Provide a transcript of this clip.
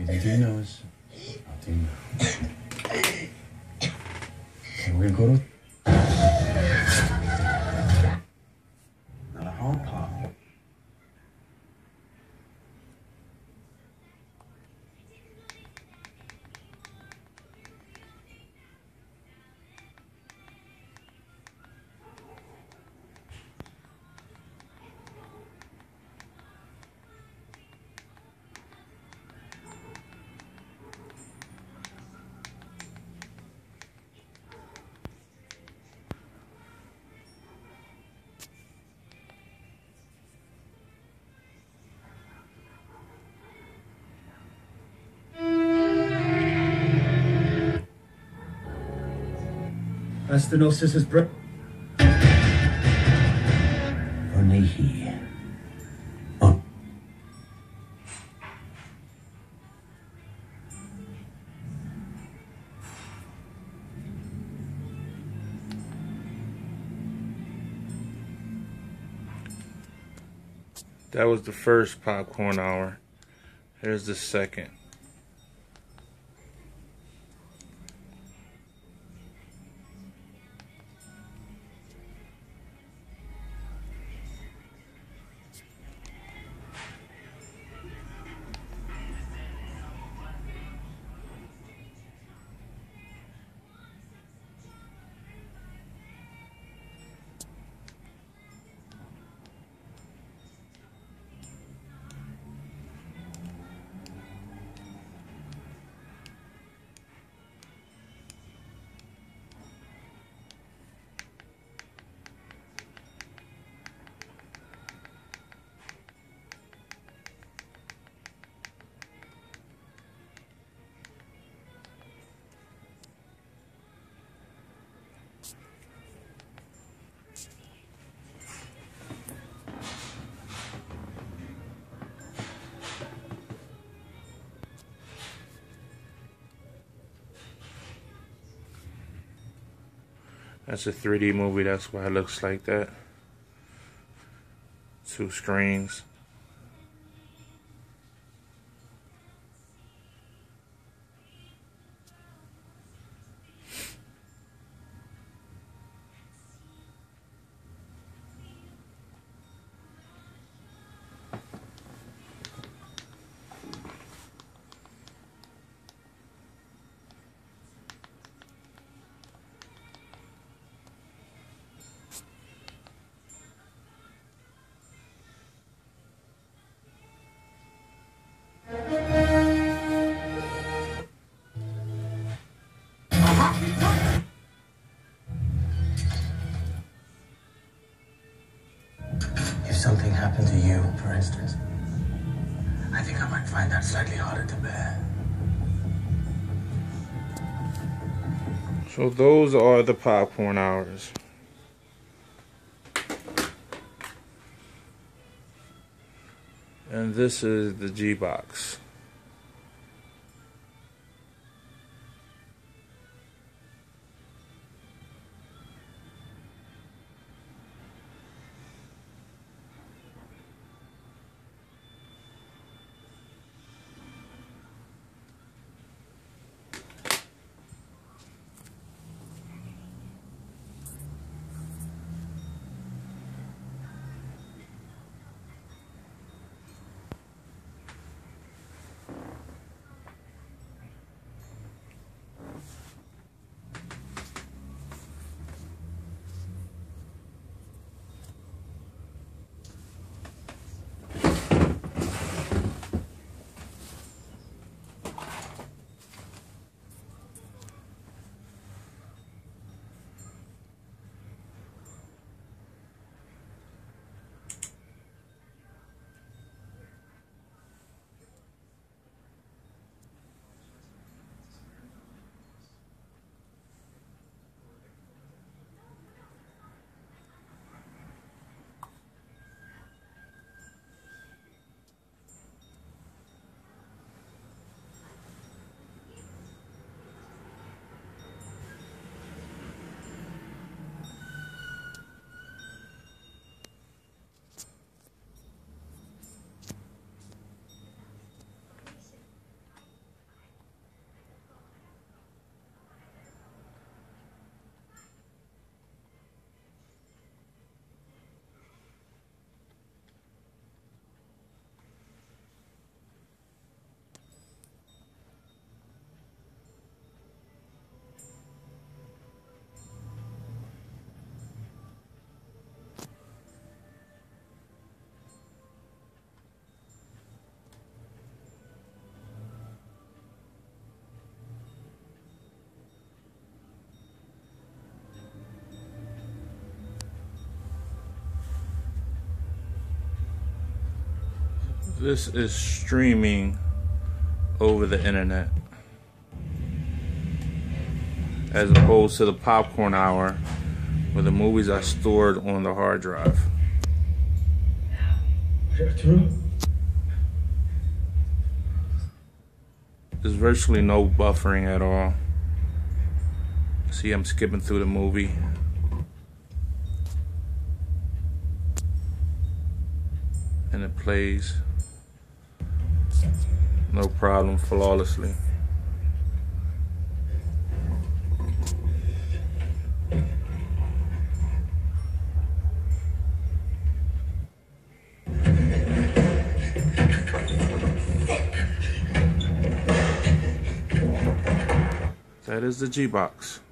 Breathe through your nose, out through your mouth. Okay, we're gonna go to not a hard pop. Stenosis is Vernehi. Oh. That was the first popcorn hour. Here's the second. That's a 3D movie, that's why it looks like that. 2 screens. If something happened to you, for instance, I think I might find that slightly harder to bear. So those are the popcorn hours. And this is the G-Box. This is streaming over the internet, as opposed to the popcorn hour where the movies are stored on the hard drive. There's virtually no buffering at all. See, I'm skipping through the movie. And it plays no problem, flawlessly. That is the G-Box.